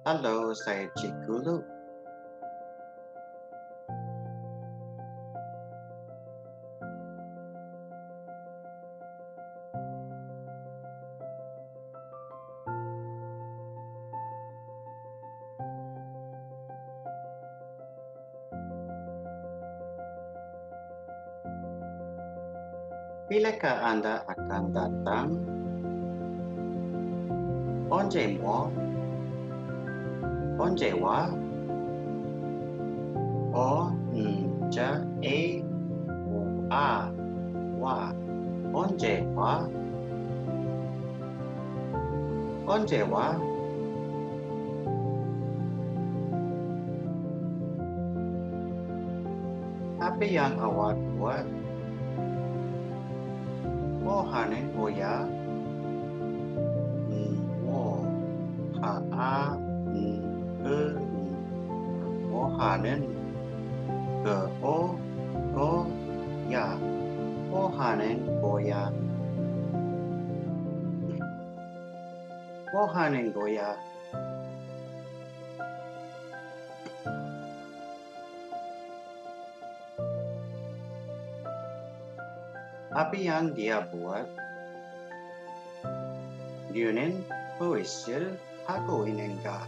Halo, saya Cikgu Lu. Bilakah Anda akan datang? 언제 뭐? 언제 와? 언제 와? 언제 와? 언제 와? Apa yang awak buat? 뭐 하는 거야? 뭐 하는 거야? 뭐 하는 거야? 뭐 하는 거야? Apa yang dia buat? Yunen puisil hago inenga.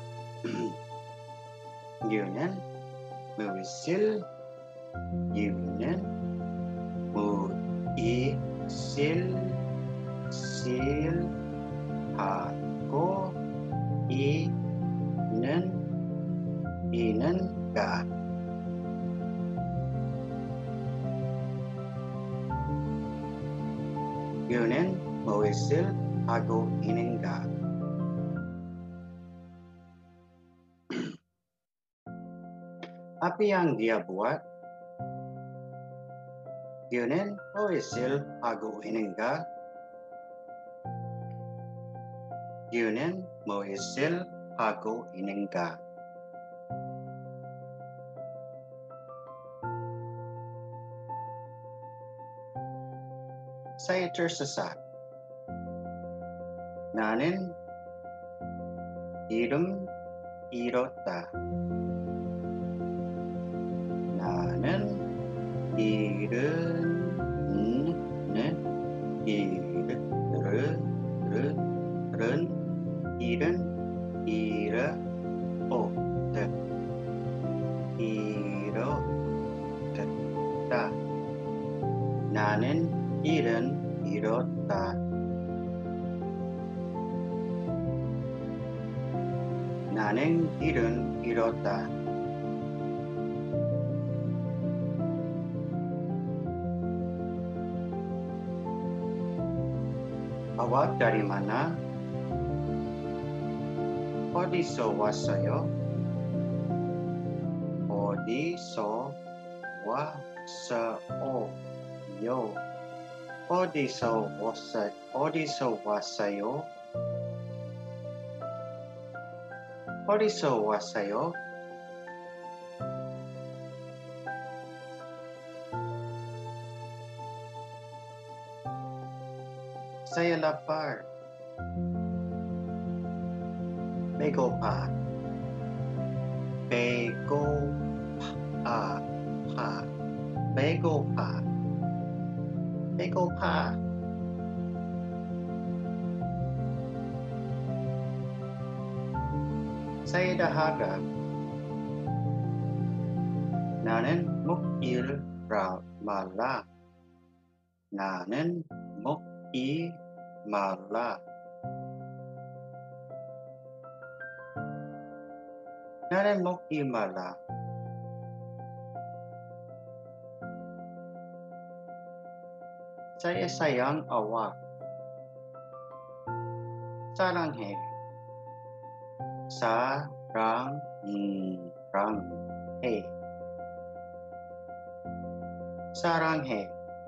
Yunen puisil Yunen puisil hago inenga. Yunen puisil hago inenga. Apa yang dia buat? Yunen puisil hago inenga. Yunen puisil hago inenga. Saya tersesat. 나는 이름 잃었다. 나는 이름 잃었다. 나는 이름 잃었다. 나는 이름 잃었다. Awak dari mana? 어디서 왔어요? 어디서 왔어요? 어디서 왔어요? 어디서 왔어요? Saya lapar. 배고파. 배고파. Saya dahaga. 나는 목일 말라. 나는 먹지 말라. 나는 먹지 말라. Saya sayang awak. 사랑해. 사랑해.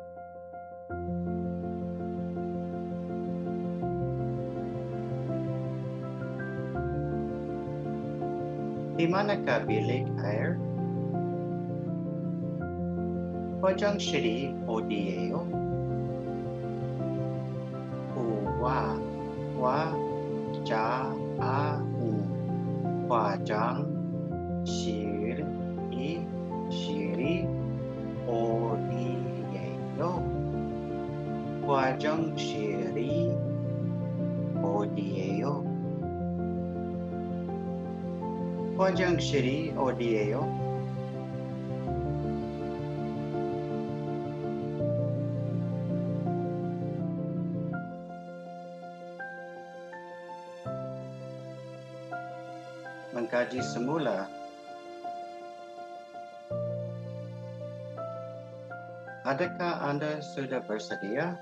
Di manakah bilik air? 화장실이 어디예요? Wajang Shiri Shiri Odieyo. Wajang Shiri Odieyo. Wajang Shiri Odieyo. Mengkaji semula. Adakah Anda sudah bersedia?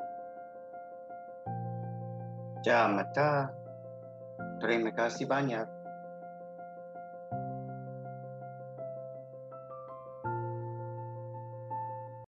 Jamata, terima kasih banyak.